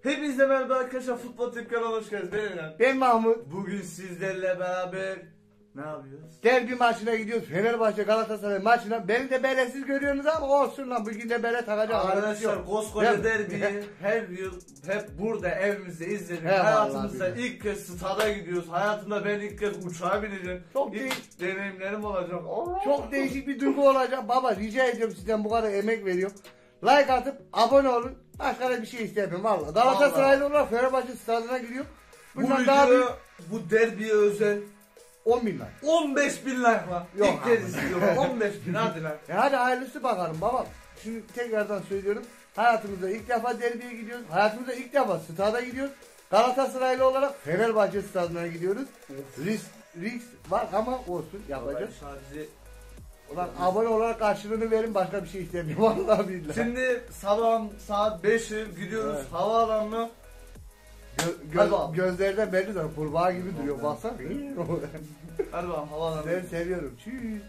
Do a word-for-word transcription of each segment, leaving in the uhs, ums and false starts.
Hepinize merhaba arkadaşlar, Futbol Tip kanalına hoş geldiniz. Ben Eren. Ben Mahmut. Bugün sizlerle beraber ne yapıyoruz? Derbi maçına gidiyoruz. Fenerbahçe Galatasaray maçına. Beni de belesiz görüyorsunuz ama olsun lan, bugün de bele takacağım. Arkadaşlar koskoca derbiyi her yıl hep burada evimizde izledik. He, Hayatımızda vallahi ilk kez stada gidiyoruz. Hayatımda ben ilk kez uçağa bineceğim. Çok ilk değil. deneyimlerim olacak. Allah. Çok değişik bir duygu olacak. Baba rica ediyorum sizden, bu kadar emek veriyorum. Like atıp abone olun. Başka da bir şey istemiyorum valla. Galatasaraylı olarak Fenerbahçe stadına gidiyor. Bu Bundan video, daha büyük bu derbiye özel on bin like. on beş bin like var. Yok İlk kez abi. istiyorum. on beş bin hadi lan. E hadi hayırlısı bakalım baba. Şimdi tekrardan söylüyorum. Hayatımızda ilk defa derbiye gidiyoruz. Hayatımızda ilk defa stada gidiyoruz. Galatasaraylı olarak Fenerbahçe stadına gidiyoruz. Risk, risk var ama olsun, yapacağız. Sadece Ulan abone olarak karşılığını verin, başka bir şey istemiyorum vallahi billahi. şimdi sabah saat beşe gidiyoruz, Evet. havaalanına. Gö- Hadi gö- bakalım. gözlerden belli zaten, kurbağa gibi duruyor baksana. Hadi bakalım havaalanına. Ben seviyorum. Çüş.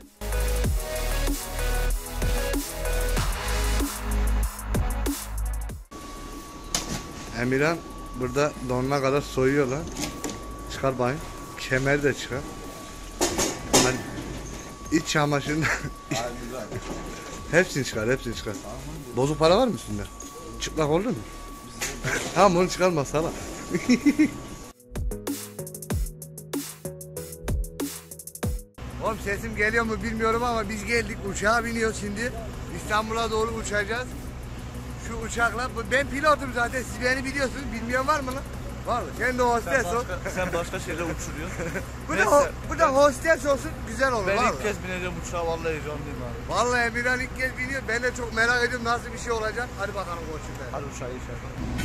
Emirhan burada donuna kadar soyuyor lan. Çıkar bayım. Kemer de çıkar. Hani iç çamaşırını hepsini çıkar, hepsini çıkar. Bozuk para var mı üstünde? Çıplak olur mu? Tamam, onu çıkarma sana. Oğlum sesim geliyor mu bilmiyorum ama biz geldik, uçağa biniyoruz şimdi. İstanbul'a doğru uçacağız. Şu uçakla, ben pilotum zaten, siz beni biliyorsunuz, bilmeyen var mı lan? Var mı? Sen de hostes ol. Sen başka şeyler uçuruyorsun. Bu da, ho- bu da hostes olsun, güzel olur. Ben vallahi. ilk kez bineceğim uçağa, vallahi heyecanlıyım abi. Vallahi Emirhan ilk kez biniyor. Ben de çok merak ediyorum nasıl bir şey olacak. Hadi bakalım koçum ben. Hadi uçağa geçelim.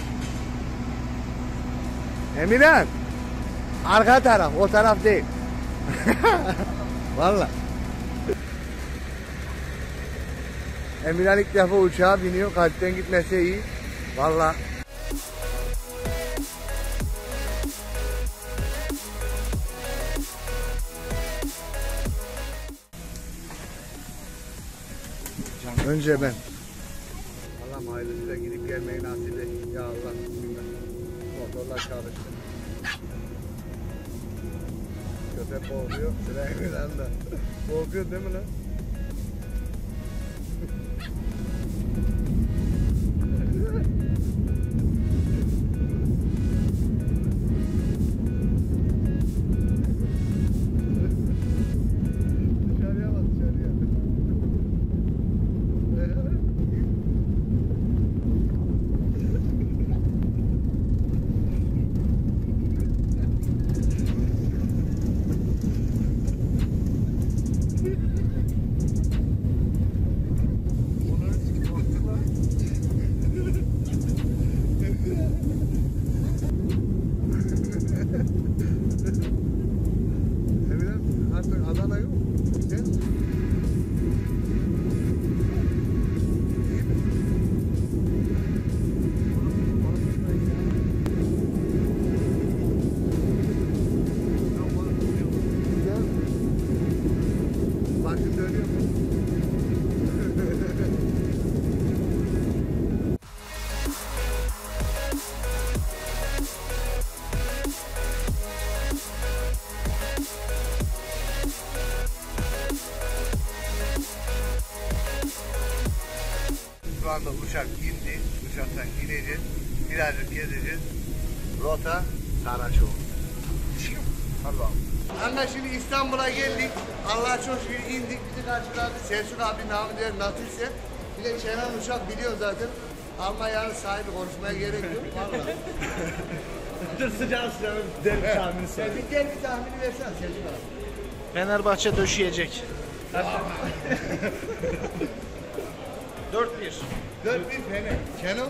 Emirhan. Arka taraf, o taraf değil. Vallahi. Emirhan ilk defa uçağa biniyor. Kalpten gitmese iyi. Vallahi. Önce ben. Allah'ım hayırlısıyla gidip gelmeyi nasip et. Ya Allah. Motorlar çalıştı. Köpek boğuluyor. Sıra Emirhan da. Boğuluyor değil mi lan? Dışarıya bak, dışarıya. Emirhan artık Adana yok. Gel. Başın dönüyor mu? Şu anda uçak indi. Uçaktan ineceğiz. Birazcık gezeceğiz. Rota Saraçoğlu. Hadi bakalım. Anla şimdi İstanbul'a geldik. Allah'a çok şükür indik. Bizi karşıladı. Selçuk abi namı diğer Natürse. Bir de Kenan Uçak biliyorsun zaten. Almanya'nın sahibi, konuşmaya gerek yok. Vallahi. Dur sıcağı sıcağı derbi tahmini Sen bir gel bir tahmini versene Selçuk abi. Fenerbahçe döşeyecek. dört bir. dört bir Fener. Keno?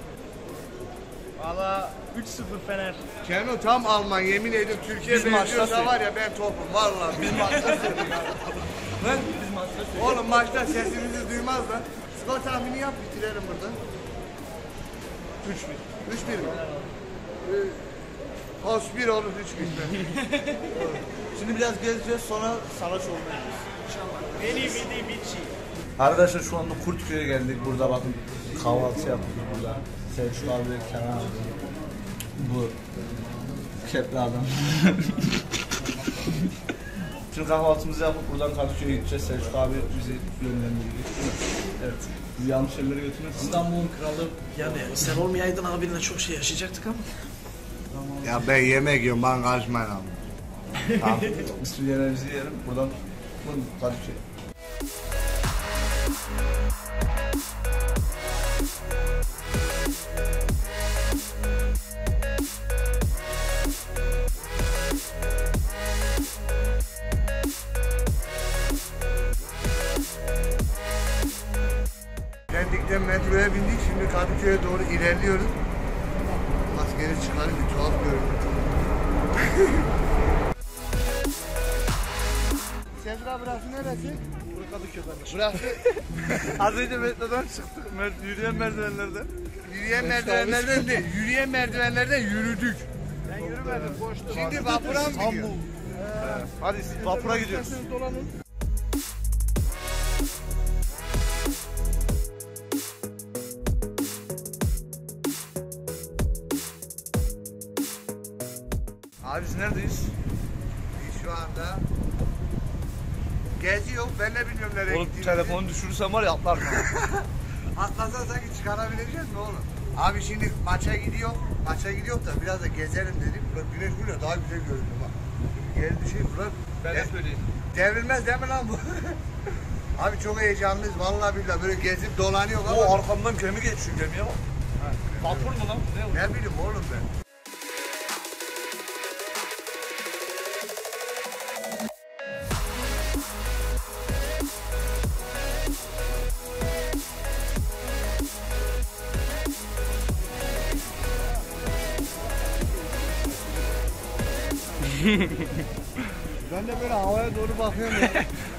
Valla üç sıfır Fener. Keno tam Alman, yemin ediyorum. Türkiye Biz maçta benziyorsa var ya, ben topum vallahi. Biz maçta söylüyoruz. Lan biz maçta söylüyoruz. Oğlum maçta sesimizi duymazlar. Skor tahmini yap, bitirelim burada. üç bir. üç bir mi? Ee, Kos bir olur, üç bitme. Şimdi biraz gezeceğiz, sonra Saraçoğlu'na gideceğiz. Beni vidi bici. Arkadaşlar şu anda Kurtköy'e geldik. Burada bakın kahvaltı yaptık burada. Selçuk abi, Kenan abi. kepli adam. Şimdi kahvaltımızı yapıp buradan Kadıköy'e gideceğiz. Selçuk abi bizi yönlendirecek. Evet. Bizi yanlış yerlere götürmesin. İstanbul'un kralı yani sen olmayaydın abinle çok şey yaşayacaktık ama. Ya ben yemek yiyorum, ben karışmayın abi. Tamam. Biz yemeğimizi yiyelim. Buradan Kadıköy'e. Pendik'ten metroya bindik, şimdi Kadıköy'e doğru ilerliyoruz. Maskeni çıkarıp bir tuhaf görünüyor. Sevra burası neresi? Burası Kadıköy kardeşim. Burası Az önce metrodan çıktık. Yürüyen merdivenlerden. yürüyen merdivenlerden de yürüyen merdivenlerden yürüdük. Ben yürümedim boştu. Şimdi vapura mı gidiyor? Hadi vapura gidiyoruz. Dolanın. Abi biz neredeyiz? Biz şu anda geziyor. Ben de bilmiyorum nereye Oğlum gittiğimizi. telefonu düşürürsen var ya atlar. Atlasan sanki çıkarabileceğiz mi oğlum? Abi şimdi maça gidiyor. Maça gidiyor da biraz da gezelim dedik. Bak güneş buraya daha güzel görünüyor bak. Geldi şey bırak. Ben de söyleyeyim. Devrilmez değil mi lan bu? Abi çok heyecanlıyız. Vallahi billahi böyle gezip dolanıyor ama. O arkamdan gemi geçiyor, gemiye bak. Vapur mu lan? Ne o? Ne bileyim oğlum ben. Ben de böyle havaya doğru bakıyorum ya.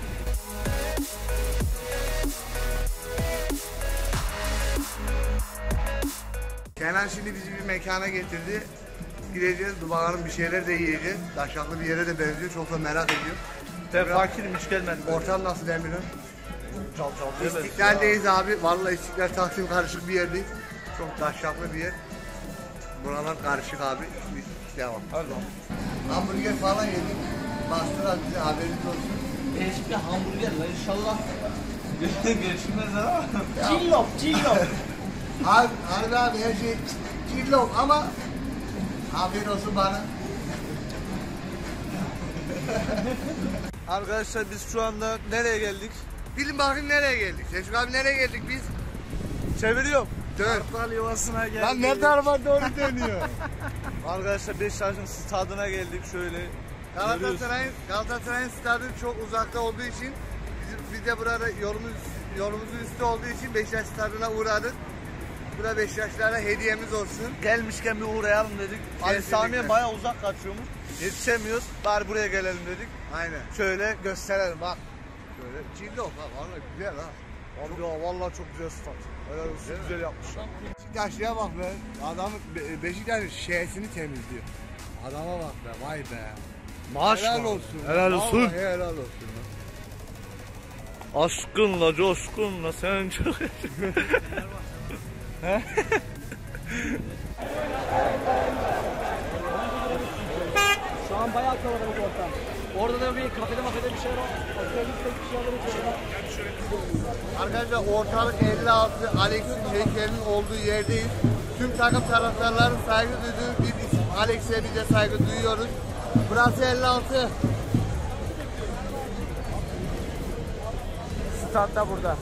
Kenan şimdi bizi bir mekana getirdi. Gideceğiz, bakalım bir şeyler de yiyeceğiz. Taşaklı bir yere de benziyor, çok da merak ediyor. Ben fakirim, hiç gelmedim. Ortam nasıl Emin'im? Çal çal diye ben- İstiklal'deyiz abi. Vallahi İstiklal Taksim karışık bir yerdeyiz. Çok taşaklı bir yer. Buralar karışık abi. Biz devam. Hadi lan. Hamburger falan yedik. Bastılar bize, haberiniz olsun. Değişik bir hamburger lan inşallah. Geçilmez ha. Cillop, cillop. Abi, harbi abi her şey kirli ama afiyet olsun bana. Arkadaşlar biz şu anda nereye geldik? Bilin bakayım nereye geldik? Selçuk abi nereye geldik biz? Çeviriyorum. Dön. Kartal yuvasına geldik. Lan ne tarafa doğru dönüyor? Arkadaşlar Beşiktaş'ın stadına geldik şöyle. Galatasaray'ın Galatasaray'ın stadı çok uzakta olduğu için bizim biz de burada yolumuz yolumuzun üstü olduğu için Beşiktaş stadına uğradık. Burada Beşiktaşlara hediyemiz olsun. Gelmişken bir uğrayalım dedik. Ali Kesinlikle. Sami'ye bayağı uzak kaçıyormuş. Yetişemiyoruz. Bari buraya gelelim dedik. Aynen. Şöyle gösterelim bak. Şöyle cildi ol ha vallahi güzel ha. Abi ya vallahi çok güzel stat. Helal olsun, güzel yapmışlar. Beşiktaşlıya bak be. Adamın Be- Beşiktaş'ın şehesini temizliyor. Adama bak be vay be. Maaş Helal var. olsun. Helal olsun. Vallahi helal olsun. Aşkınla, coşkunla sen çok... Şu an bayağı kalabalık ortam. Orada da bir kafede mafede bir şeyler var. Otobüste bir şeyler içiyorlar. Arkadaşlar ortalık elli altı Alex'in heykelinin olduğu yerdeyiz. Tüm takım taraftarların saygı duyduğu bir isim. Alex'e biz de saygı duyuyoruz. Burası elli altı. Stat da burada.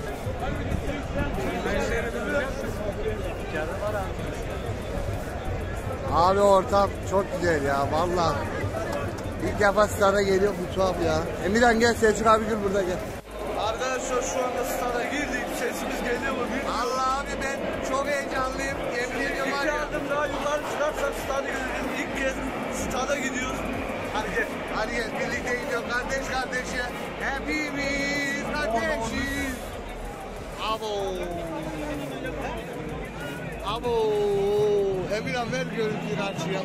Abi ortam çok güzel ya vallahi. İlk defa stada geliyor bu tuhaf ya. Emirhan gel Selçuk abi gül burada gel. Arkadaşlar şu anda stada girdik. Sesimiz geliyor mu bilmiyorum. Allah abi ben çok heyecanlıyım. Yemin ediyorum var İki ya. adım daha yukarı çıkarsak stada göreceğiz. İlk kez stada gidiyoruz. Hadi gel. Hadi gel birlikte gidiyoruz kardeş kardeşe. Hepimiz kardeşiz. Abo. Abo. Emirhan ver görüntüyü karşıya.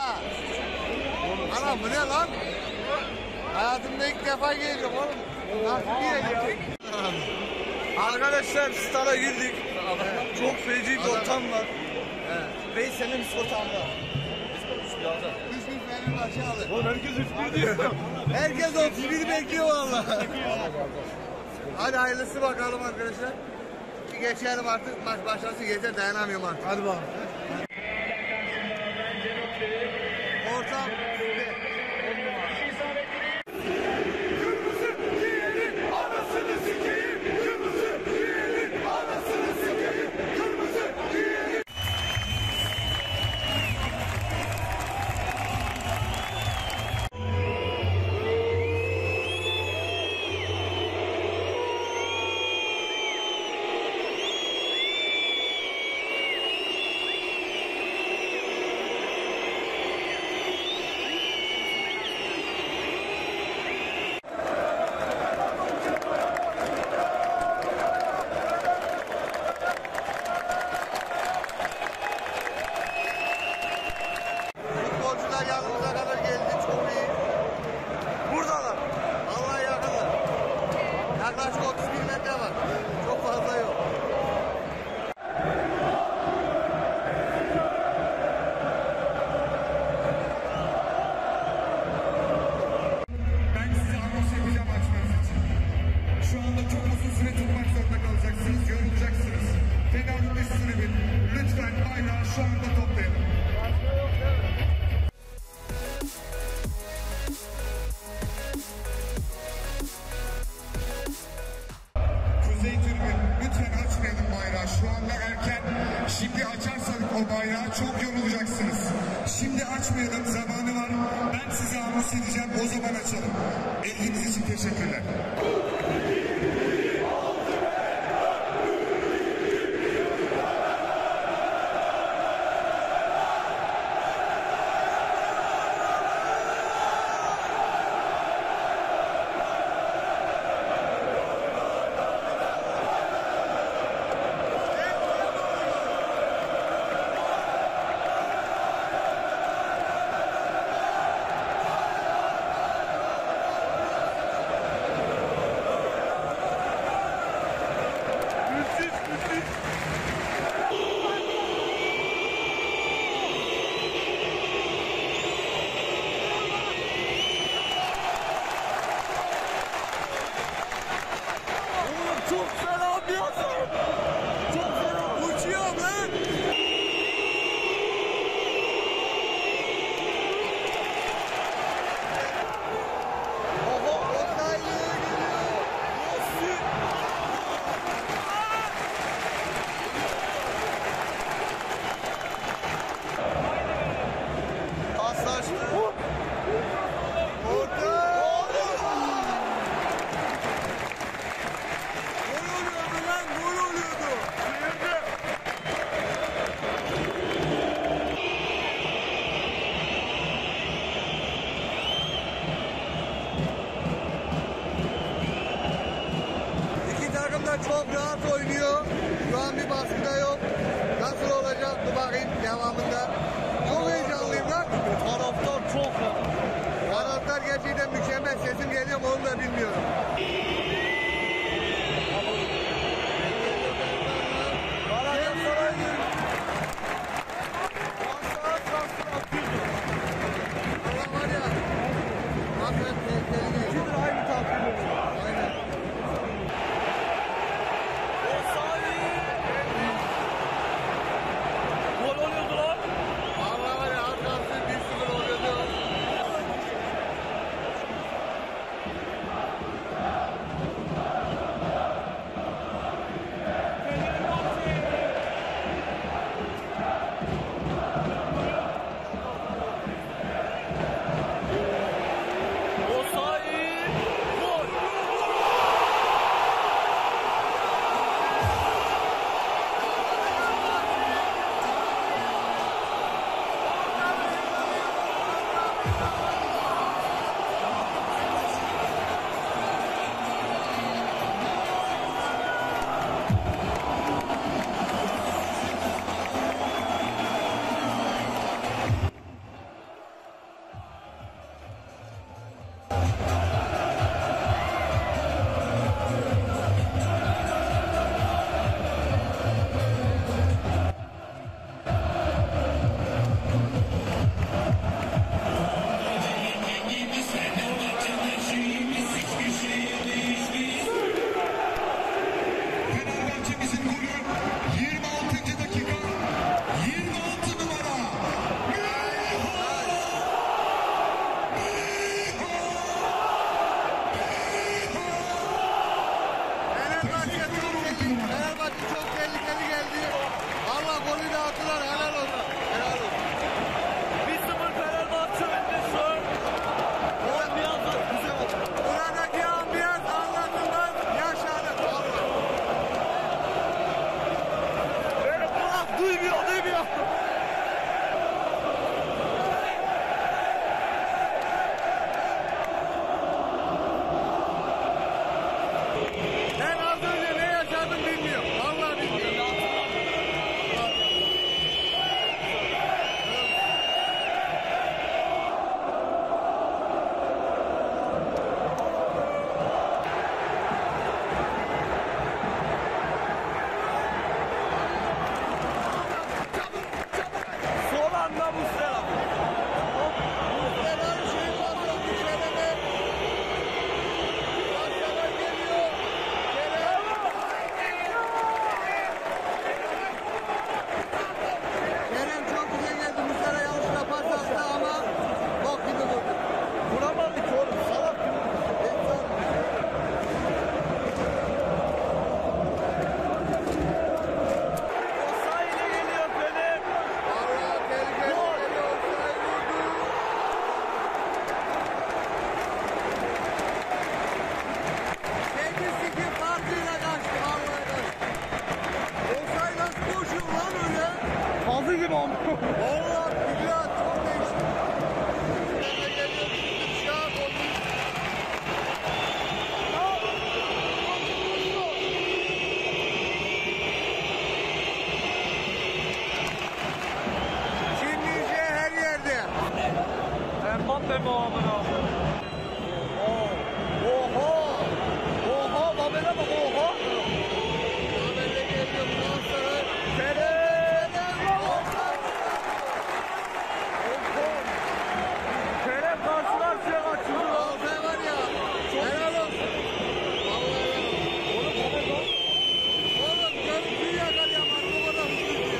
Anam bu ne lan? Hayatımda ilk defa geliyorum oğlum. Nasıl diyecek? Arkadaşlar stada girdik. Çok feci bir ortam var. Veysel'in ortamı var. üç bin Fenerbahçe alır. Oğlum herkes üç bir diyor. Herkes otuz biri bekliyor valla. Hadi hayırlısı bakalım arkadaşlar. Bir geçelim artık, maç başlasın, yeter dayanamıyorum artık. Hadi bakalım. Ortam. Futbolcular yanımıza kadar geldi, çok iyi. Buradalar. Vallahi yakınlar. Yaklaşık otuz bir metre var. Çok fazla yok. Ben size anons yapacağım açmanız için. Şu anda çok uzun süre tutmak zorunda kalacaksınız, yorulacaksınız. Tedavi üstünü bilin. Lütfen bayrağı şu anda toplayalım. Kuzey tribün, lütfen açmayalım bayrağı. Şu anda erken. Şimdi açarsak o bayrağı çok yorulacaksınız. Şimdi açmayalım, zamanı var. Ben size anons edeceğim, o zaman açalım. İlginiz için teşekkürler. Çok fena bir adam. Çok fena. Uçuyorum lan. Oho, Oktay geliyor. Paslaştı. Orta. Gol oluyordu lan, gol oluyordu. İki takım da çok rahat oynuyor. Şu an bir baskıda yok. Nasıl olacak dur bakayım devamında. Çok heyecanlıyım lan. Taraftar çok ya. Taraftar gerçekten mükemmel. Sesim geliyor mu onu da bilmiyorum. Allah var ya. Hakikaten tehlikeli değil. İkidir aynı takip ediyor. Aynen. Gol oluyordu lan. Allah var ya az kalsın bir sıfır oluyordu. Osayi. Gol. Memo amına. Oha! Oha! Babel'e bak oha! Babel'e geliyor bundan sonra. Kerem! Kerem karşı karşıya kaçırdı. Altay var ya. Helal olsun. Vallahi helal olsun. Oğlum Babel lan. Oğlum görüntüyü yakalayamaz. Bu kadar hızlı ya.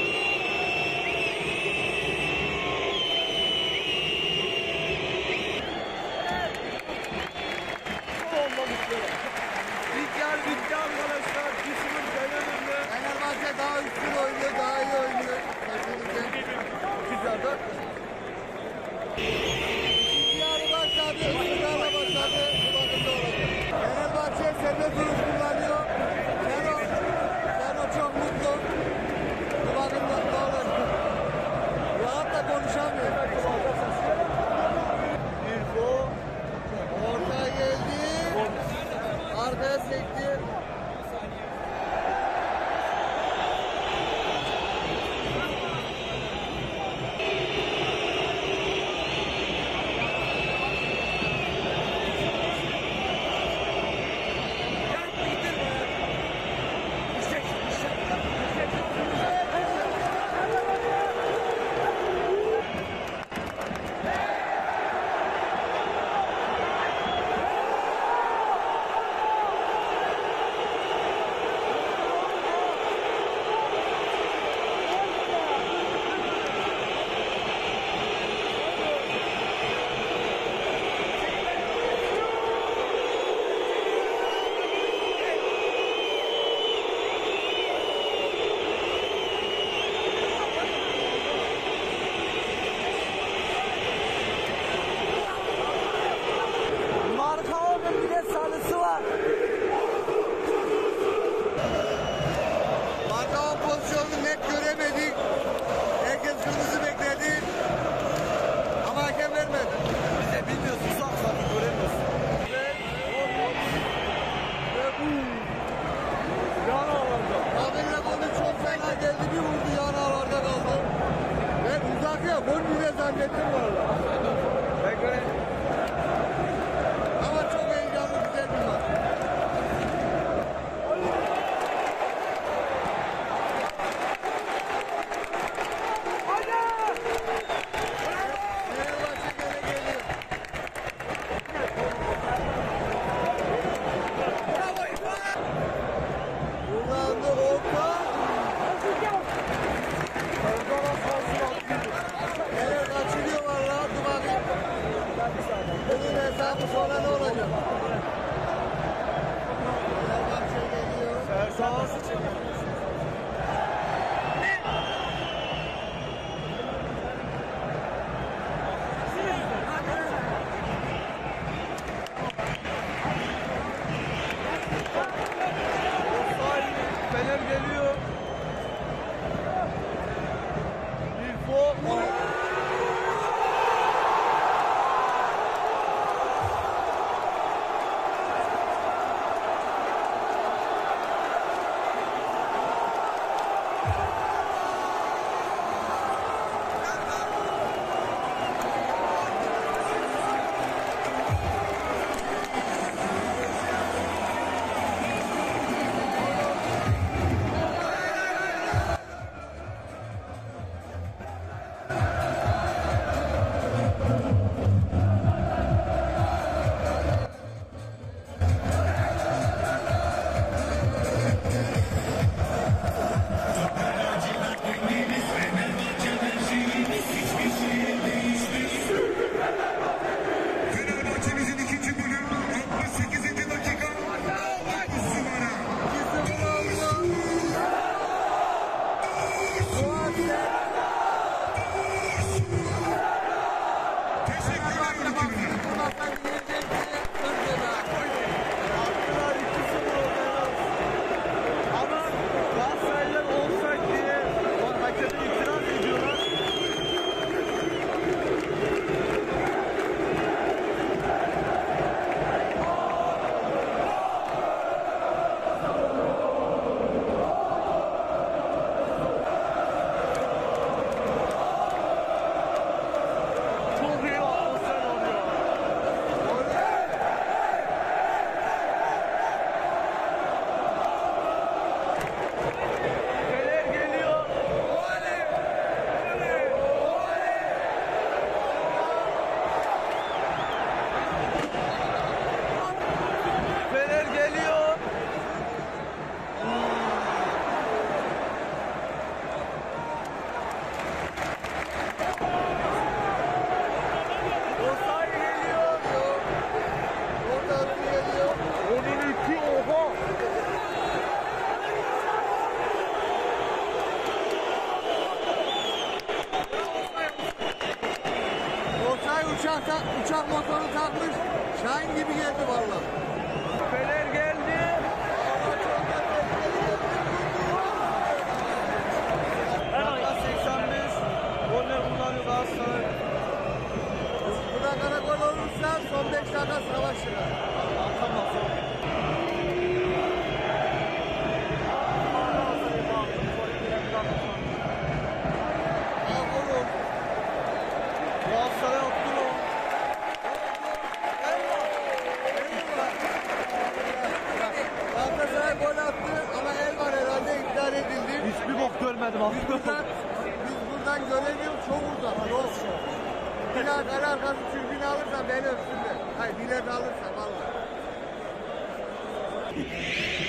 İlk yer bitti arkadaşlar. Kısmın döneminde. Fenerbahçe daha üstün oynuyor, daha iyi oynuyor. İki yarıda. İkinci yarı başladı, ısrarla başladı. Bu bakımda olacak. Fenerbahçe serbest vuruş kullanıyor. Seno, Seno çok mutlu. Bu bakımda ne olacak? Rahat da konuşamıyor. İrfo. Orta geldi. Arkaya sekti. Markao'nun bir de sarısı var. Markavan pozisyonunu net göremedik. Herkes kırmızı bekledi. Ama hakem vermedi. Biz de bilmiyorsun. Sak sak göremiyorsun. Ve bu. Yan ağlarda. Babel'le golü çok fena geldi. Bir vurdu yan ağlarda kaldı. Ve uzakya gol bile zannettim bu arada. Bekle. Ama çok heyecanlı güzel bir maç. Fenerbahçe gene geliyor. Kullandı orta. Evet açılıyor valla. Dur bakayım. Bunun hesabı sonra ne olacak? Fenerbahçe geliyor. Sağlısı çekiyor. Fener geliyor. İrfo. Fenerbahçe'mizin ikinci golü altmış sekizinci dakika. Sumara. uçak, uçak motoru takmış. Şahin gibi geldi vallahi. Fener geldi. Dakika seksen beş. Korner kullanıyor Galatasaray. Bu da karakol olursa son beş dakika savaş çıkar. Atamaz. Galatasaray attı o. Galatasaray gol attı ama el var herhalde iptal edildi. Hiçbir bok görmedim Biz buradan, biz buradan göremiyoruz çok uzak. Yok. Bir daha kare arkası türbünü alırsa beni öpsünler. Hayır bilet alırsa vallahi.